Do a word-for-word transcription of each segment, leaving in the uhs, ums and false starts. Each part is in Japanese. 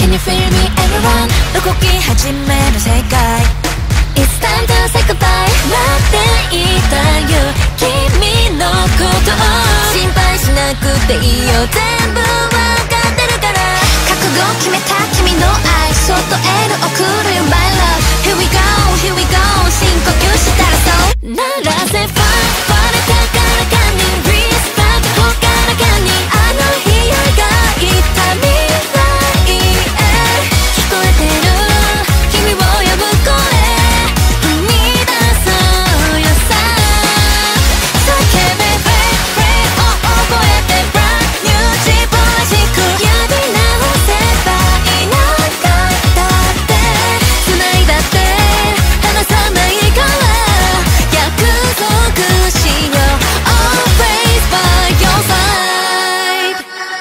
Can you feel me everyone 動き始める世界 It's time to say goodbye 待っていたよ君のことを心配しなくていいよ全部わかってるから覚悟決めた君の愛そっとエール送るよ My love Here we go here we go 深呼吸したらそう鳴らせ Fire 割れたからかに Respect ほからかにあの日が言った未来へ聞こえてる君を呼ぶ声踏み出そうよさ叫べ Break Break を覚えて Brand new 自分らしくやり直せばいなかったって繋いだって離さないから約束しよう Always by your side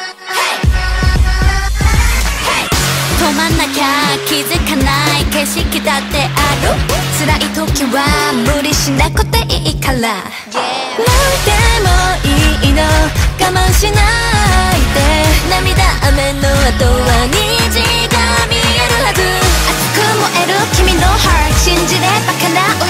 止まんなきゃ気づかない景色だってある辛い時は無理しなくていいから泣いてもいいの我慢しないで涙雨の後は虹が見えるはず熱く燃える君の Heart 信じれば叶う